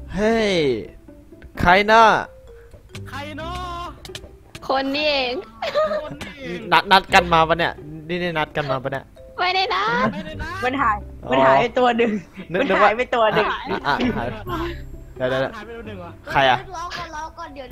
เฮ้ยใครน่ะใครเนาะคนนี่เองคนนี่เองนัดกันมาปะเนี่ยนี่นัดกันมาปะเนี่ยไม่ได้นะไม่ได้นะมันหายไปตัวหนึ่งมันหายไปตัวหนึ่งหายเดี๋ยวหายไปตัวหนึ่งเหรอใครอะล้อก่อนเดี๋ยว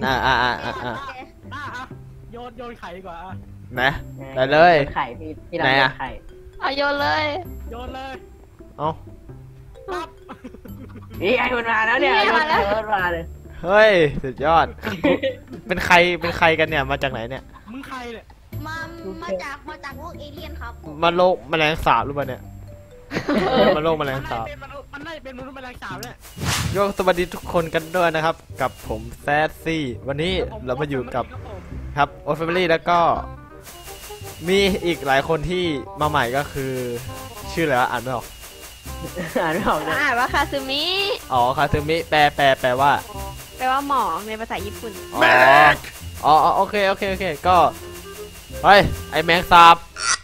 โยนไข่ดีกว่านะได้เลยไข่พี่เราไข่เอาโยนเลยโยนเลยเอ้าปั๊บนี่ไอ้มันมาแล้วเนี่ยมันมาเลยเฮ้ยสุดยอดเป็นใครกันเนี่ยมาจากไหนเนี่ยมึงใครเนี่ยมาจากพวกเอเลี่ยนครับมาโลกแมลงสาบหรือเปล่าเนี่ยมาโลกแมลงสาบมันได้เป็นมนุษย์แมลงสาบเนี่ยโยกสวัสดีทุกคนกันด้วยนะครับกับผมแซดซี่วันนี้เรามาอยู่กับครับโอ๊ตแฟมิลี่แล้วก็มีอีกหลายคนที่มาใหม่ก็คือชื่ออะไรวะอ่านไม่ออกนะว่าคาซึมิอ๋อคาซึมิแปลว่าหมอในภาษาญี่ปุ่นอ๋อโอเคก็เฮ้ยไอแมงสาบ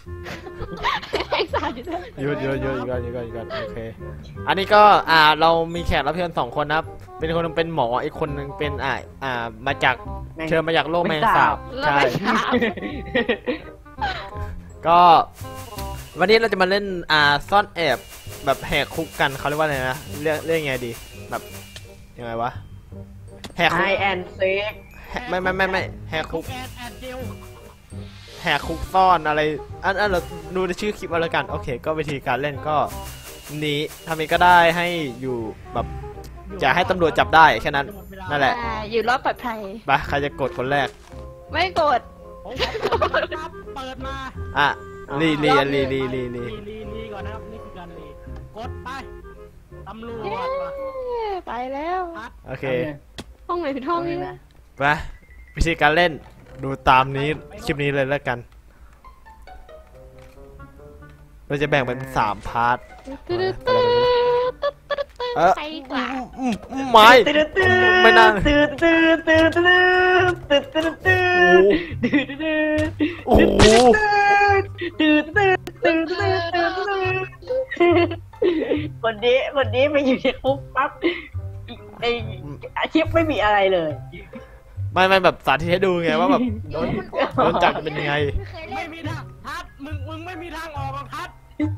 หยุดก่อนโอเคอันนี้ก็เรามีแขกรับเชิญ2 คนนะครับเป็นคนนึงเป็นหมออีกคนนึงเป็นมาจากเชิญมาจากโลกแมงสาบใช่ก็วันนี้เราจะมาเล่นซ่อนแอบแบบแหกคุกกันเขาเรียกว่าอะไรนะเรียกไงดีแบบยังไงวะแหกคุกไอแอนเซ็กไม่แหกคุกแหกคุกซ่อนอะไรอันเราดูในชื่อคลิปเอาละกันโอเคก็วิธีการเล่นก็นี้ทำเองก็ได้ให้อยู่แบบจะให้ตำรวจจับได้แค่นั้นนั่นแหละอยู่รอดปลอดภัยไปใครจะกดคนแรกไม่กดเปิดมาลีก่อนนะครับนี่คือการรีกดไปตำรวจไปแล้วโอเคห้องไหนผิดห้องนี่ไปวิธีการเล่นดูตามนี้คลิปนี้เลยแล้วกันเราจะแบ่งเป็น3 พาร์ทไม้ไม่นั่งโอ้โหคนนี้ไปอยู่ในคุกปั๊บไออาชีพไม่มีอะไรเลยไม่แบบสาธิตให้ดูไงว่าแบบโดนจับเป็นยังไงไม่มีทางทัดมึงไม่มีทางออกหรอกทัด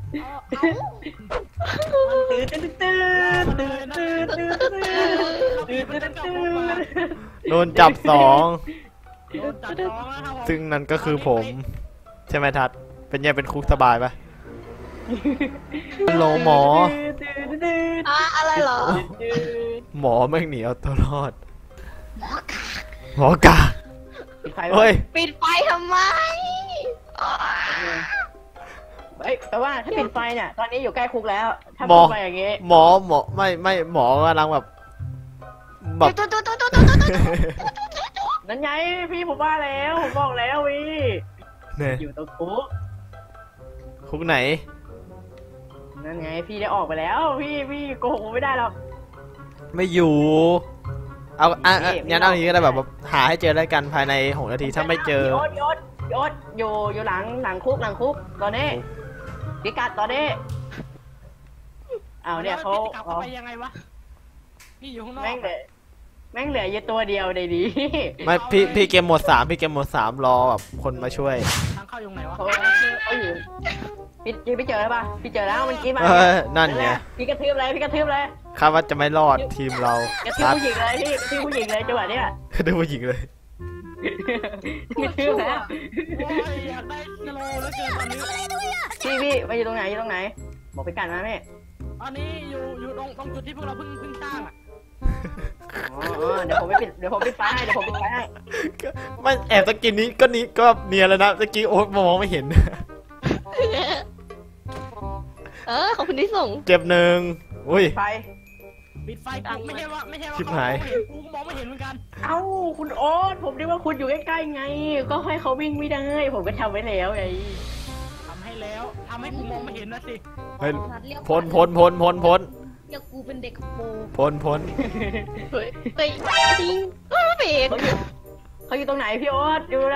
โดนจับ2ซึ่งนั่นก็คือผมใช่ไหมทัดเป็นไงเป็นคุกสบายปะโลหมออะไรเหรอหมอแม่งหนีเอาตัวรอดหมอกาเฮ้ยปิดไฟทำไมแปลว่าถ้าปิดไฟเนี่ยตอนนี้อยู่ใกล้คุกแล้วถ้าปิดไฟอย่างงี้หมอไม่หมอกำลังแบบนั่นไงพี่ผมว่าแล้วผมบอกแล้ววิอยู่ตรงคุกไหนนั่นไงพี่ได้ออกไปแล้วพี่โกหกไม่ได้หรอกไม่อยู่เอางั้นเอาอย่างนี้ก็ได้แบบหาให้เจอได้กันภายใน6 นาทีถ้าไม่เจอยศอยู่หลังคุกตอนนี้พิกัดตอนนี้เอาเนี่ยเขาไปยังไงวะพี่อยู่ข้างนอกแม่งเหลืออยู่ตัวเดียวในนี้ไม่พี่เกมโหมด 3รอแบบคนมาช่วยทางเข้าอยู่ไหนวะเขาอยู่พี่เจอแล้วป่ะพี่เจอแล้วมันกินมานั่นไงพี่กระทืบเลยคาดว่าจะไม่รอดทีมเรากระทืบผู้หญิงเลยพี่ผู้หญิงเลยจังหวะนี้กระทืบผู้หญิงเลยกระทืบแล้วอยากได้สโลว์แล้วเกินตอนนี้พี่ไปอยู่ตรงไหนบอกไปกันนะแม่ตอนนี้อยู่ตรงจุดที่พวกเราเพิ่งสร้างเดี๋ยวผมปิดไฟให้มันแอบตะกี้นี้ก็เนียนแล้วนะตะกี้โอ๊ตมองไม่เห็นขอบคุณที่ส่งเก็บ1อุ้ยปิดไฟไม่ใช่ว่าชิบหายกูมองไม่เห็นเหมือนกันเอ้าคุณโอ๊ตผมนึกว่าคุณอยู่ใกล้ๆไงก็ให้เขาวิ่งไม่ได้ผมก็ทำไว้แล้วไงทำให้กูมองไม่เห็นนะสิพ้นเดี๋ยวกูเป็นเด็กโปพ้นเฮ้ยจริงเบรกเขาอยู่ตรงไหนพี่โอ๊ตอยู่ไหน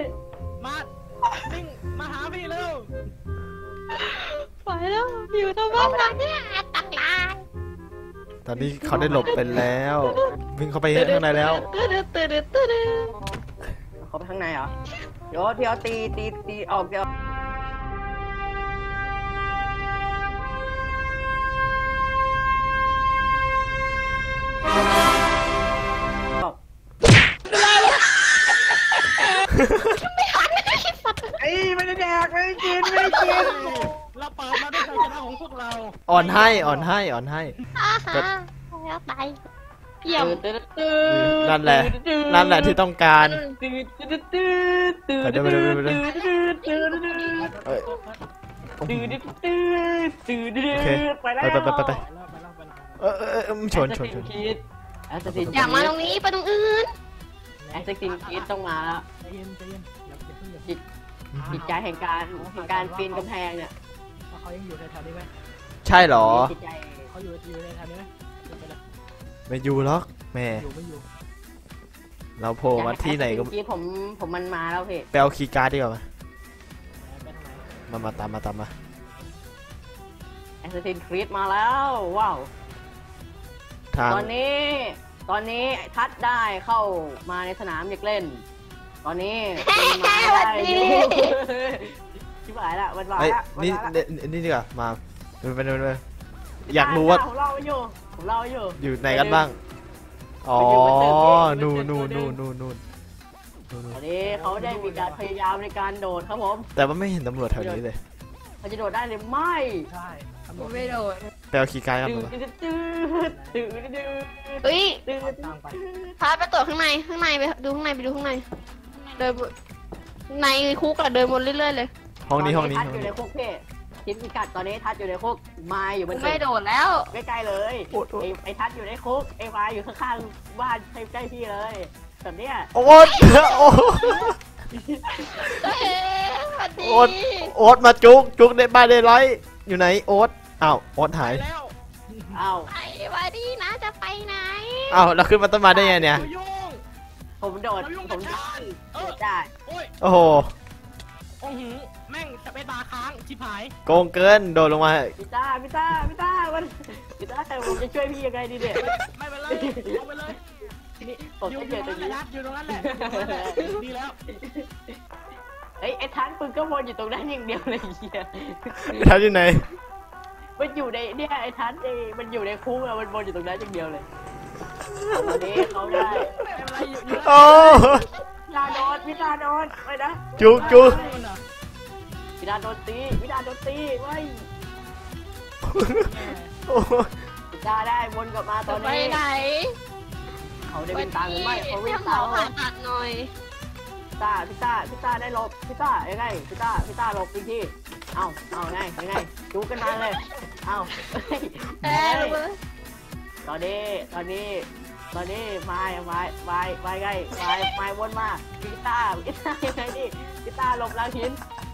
มาหาพี่เร็วไปแล้วอยู่ตรงบ้านเนี่ยตายตอนนี้เขาได้หลบไปแล้ววิ่งเข้าไปข้างในแล้วเขาไปข้างในเหรอเดี๋ยวตีออกเดี๋ยวไอ้ไม่ได้แดกไม่ได้กินเราเปิดมาด้วยชัยชนะของพวกเราอ่อนให้อาหาแล้วไปเยี่ยมนั่นแหละที่ต้องการไปชนแอสซินอยากมาตรงนี้ไปตรงอื่นแอสซินคิดต้องมาแล้วใจเย็นอย่าเพิ่งจิตใจแห่งการปีนกำแพงเนี่ยเขายังอยู่ในแถวนี้ไหมใช่เหรอจิตใจเขาอยู่ในแถวนี้ไหมไปเลยไม่อยู่หรอกแม่อยู่ไม่อยู่เราโผล่มาที่ไหนก็คิดผมมันมาแล้วพี่ไปเอาคีย์การ์ดดีกว่าไหมไปทางไหนมาตามมาแอสซินครีดมาแล้วว้าวทางตอนนี้ทัดได้เข้ามาในสนามเด็กเล่น ตอนนี้เป็นมาได้อยู่ชิบหายละมันมาเอ้ยละนี่ดีกว่ามาไปอยากรู้ว่าผมเล่าอยู่อยู่ไหนกันบ้างอ๋อนู่นตอนนี้เขาได้มีการพยายามในการโดดครับผมแต่ว่าไม่เห็นตำรวจแถวนี้เลยเขาจะโดดได้หรือไม่ใช่ตำรวจไม่โดนไปเอาคีย์การ์ดกันตื่มานเฮ้ยตามไปพาไปตรวจข้างในไปดูข้างในเดินในคุกอะเดินวนเรื่อยๆเลยห้องนี้ทัดอยู่ในคุกพี่ชิ้นพิกัดตอนนี้ทัดอยู่ในคุกมาอยู่บนไม่โดดแล้วใกล้ๆเลยไอ้ทัดอยู่ในคุกไอ้มาอยู่ข้างๆบ้านใกล้พี่เลยแบบเนี้ยโอ๊ตโอ๊ตเฮ้ยสวัสดีโอ๊ตมาจุกได้บ้านได้ไรอยู่ไหนโอ๊ตอ้าวโอ๊ตหายแล้วอ้าวไอ้สวัสดีนะจะไปไหนอ้าวเราขึ้นมาต้นไม้ได้ไงเนี่ยยุ่งผมโดดเรายุ่งผกับมฉันโดดได้โอ้ยโอ้โหโอ้โหแม่งจะไปตาค้างชิบหายโกงเกินโดดลงมาพี่ต้ามันพี่ต้าแต่ผมจะช่วยพี่ยังไงดีเนี่ยไม่เป็นไรเอาไปเลยผมอยู่จะตเจรอง ตัวนั้นแหนี้ละอยู่ตรงนั้นแหละดีแล้วไอ้ทันปืนก็วนอยู่ตรงนั้นอย่างเดียวเลยเฮียท่านอยู่ไหนมันอยู่ในเนี่ยไอ้ทันมันอยู่ในคุกอะมันวนอยู่ตรงนั้นอย่างเดียวเลยวันนี้เขาได้ไม่เป็นไรอยู่โอ้พี่ตาโดนไปนะจุกพี่ตาโดนตีไว้โอ้พี่ตาได้วนกลับมาตอนไปนี้ไหนเขาได้วิ่งตามหรือไม่เขาวิ่งหมตาอมผ่าตัดหน่อยพี่ตาได้หลบพี่ตายังไงพี่ตาหลบอีกทีเอาไงยังไงจูกันมาเลยเอาตอนนี้มาไงมาวนมาพี่ตายังไงดิพี่ตาหลบหลังหิน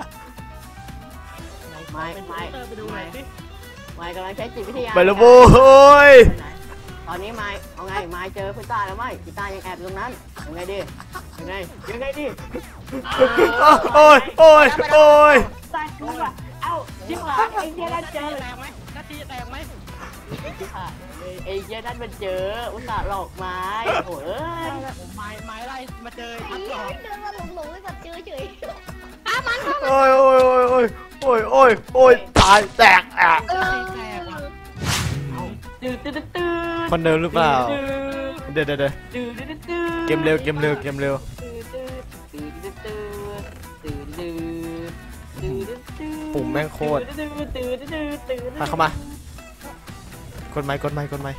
ไปดูหน่อยสิไม่กำลังใช้จิตวิทยาไปแล้วโว้ยตอนนี้ไม้เอาไงไม้เจอพี่ตาแล้วไหมพี่ตายังแอบตรงนั้นยังไงดิยังไงดิโอ้ยตายกูอ่ะเอ้าชิบหายไอ้เหี้ยนั่นเจอแตกไหมนาทีแตกไหมชิบหายไอ้เหี้ยนั่นมันเจออุตส่าห์หลอกไม้โอ้ยไม้ไล่มาเจอทัดหลอกเดินมาหลงๆเลยแบบเจอเฉยโอ้ยตายแตกอ่ะแตกว่ะตื่นคนเดิมหรือเปล่าเดี๋ยวเกมเร็ว ปุ่มแม่งโคตรมาเข้ามา กดไม้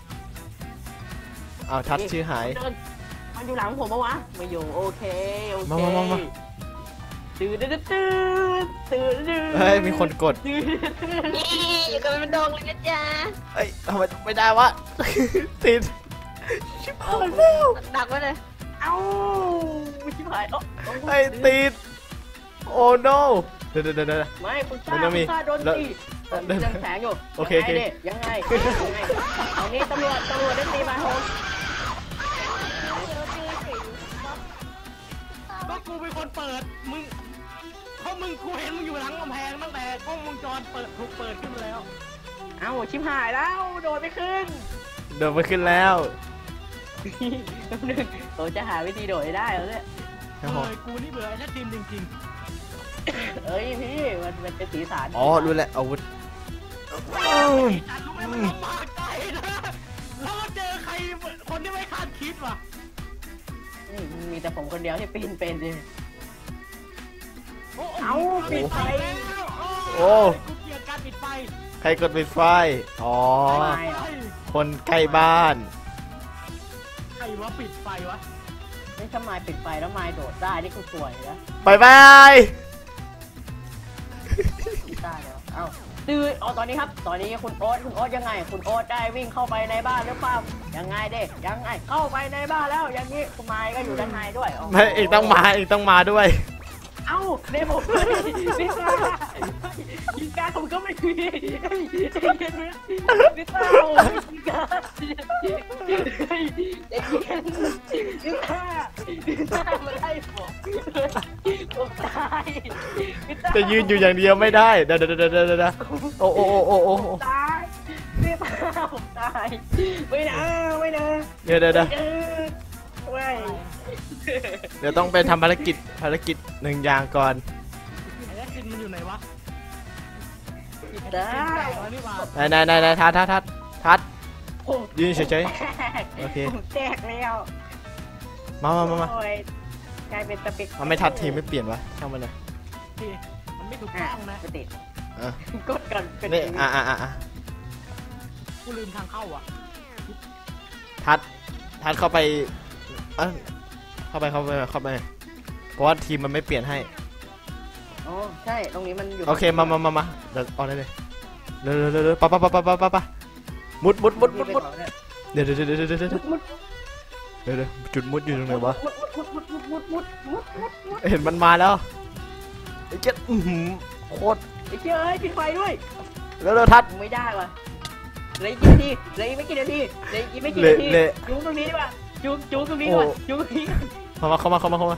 เอาทัดชื่อหายมันอยู่หลังผมปะวะไม่อยู่โอเคมาตื่นเฮ้ยมีคนกดๆนี่อยู่กันเป็นดงเลยนะจ๊ะเอ้ยทำไมไม่ได้วะ ติดชิบหายแล้วดักไว้เลยเอ้าชิบหายไอ้ติดโอ้ no เดี๋ยวไม่คุณมันต้องมีซ่าโดนตียังแสงอยู่โอเคยังไงตอนนี้ตำรวจได้ตีมาโฮมก็กูเป็นคนเปิดมึงเพราะมึงกูเห็นมึงอยู่หลังกำแพงตั้งแต่กล้องวงจรถูกเปิดขึ้นมาแล้วเอ้าชิบหายแล้วโดดไม่ขึ้นโดดไปขึ้นแล้วแป๊บนึงผมจะหาวิธีโดดให้ได้แล้วเนี่ยครับผมกูนี่เบื่อไอ้แค่ทีมจริงเอ้ยพี่มันเป็นสีสันอ๋อรู้แล้วอาวุธๆจัดรู้ไหมมันลำบากใจนะแล้วมาเจอใครคนที่ไม่คาดคิดว่ะนี่มีแต่ผมคนเดียวที่ปีนเป็นเลยโอ้เอาปิดไฟโอ้กูเกลียดการปิดไฟใครกดปิดไฟอ๋อไม่คนใกล้บ้านใครวะปิดไฟวะนี่ถ้าไม้ปิดไฟแล้วไม้โดดได้นี่คือสวยนะบายบายได้แล้วเอ้าตื่นอ๋อตอนนี้ครับ ตอนนี้คุณโอ๊ตยังไง คุณโอ๊ตได้วิ่งเข้าไปในบ้านหรือเปล่ายังไงเด็กยังไงเข้าไปในบ้านแล้วอย่างนี้คุณไม้ก็อยู่ด้านในด้วยไม่เอกต้องมาด้วยเอ้าเดผมนี่ค่ะยิงการผมก็ไม่มีใจเย็นนะนิต้ายิงการใจเย็นนิต้ามาไล่ผมตายนิต้าจะยืนอยู่อย่างเดียวไม่ได้เดี๋ยวโอ้ตายนิต้าผมตายไม่นะเดี๋ยวไม่เดี๋ยวต้องไปทำภารกิจหนึ่งอย่างก่อนไอ้แอดจินมันอยู่ไหนวะนิต้าเอานี่มาไหนทัดยืนเฉยโอเคผมแตกแล้วมาโอ้ยกลายเป็นตะปิกมันไม่ทัดทีไม่เปลี่ยนวะช่างมันเลยพี่มันไม่ถูกอ่ะต้องนะสติอ่ะกดก่อนเป็นนี่อย่างกูลืมทางเข้าอ่ะทัดเข้าไปเข้าไปเพราะว่าทีมมันไม่เปลี่ยนให้อ๋อใช่ตรงนี้มันอยู่โอเคมาเดี๋ยวเอาได้เลยเร็วปะมุดเดี๋ยวจุดมุดอยู่ตรงไหนวะมุดเห็นมันมาแล้วไอ้เจ๊โคตรไอ้เจ้ยปิดไฟด้วยเร็วทัดไม่ได้ว่ะเลยกี่นาทีเลยไม่กี่นาทีเลยกี่ไม่กี่นาทีเละจูงตรงนี้ดีกว่าจูงตรงนี้ดีกว่าจูงตรงนี้เข้ามา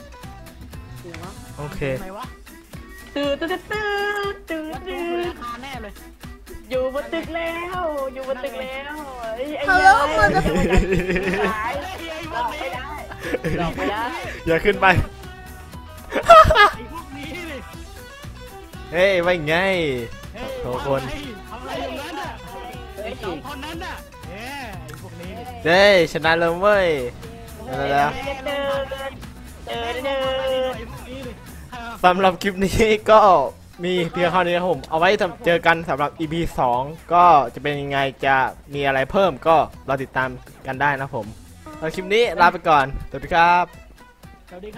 โอเคไหนวะตื่นแล้วกูอยู่ในอาคารแน่เลยอยู่บนตึกแล้วอยู่บนตึกแล้วไอ้ Hello มันจะ motherfucker หายหลอกไม่ได้หลอกไม่ได้อย่าขึ้นไปไอ้พวกนี้ดิเฮ้ยว่าไงเฮ้ยโถ่คนทำอะไรอย่างนั้นอ่ะเฮ้ไอ้ยสองคนนั้นน่ะเฮ้ยไอ้พวกนี้ดิเด้ชนะเลยเว้ยแล้วไอ้พวกนี้ดิสำหรับคลิปนี้ก็มีเพียงเท่านี้ครับผมเอาไว้เจอกันสำหรับ EP 2 ก็จะเป็นยังไงจะมีอะไรเพิ่มก็รอติดตามกันได้นะผมแล้วคลิปนี้ลาไปก่อนสวัสดีครับสวัสดี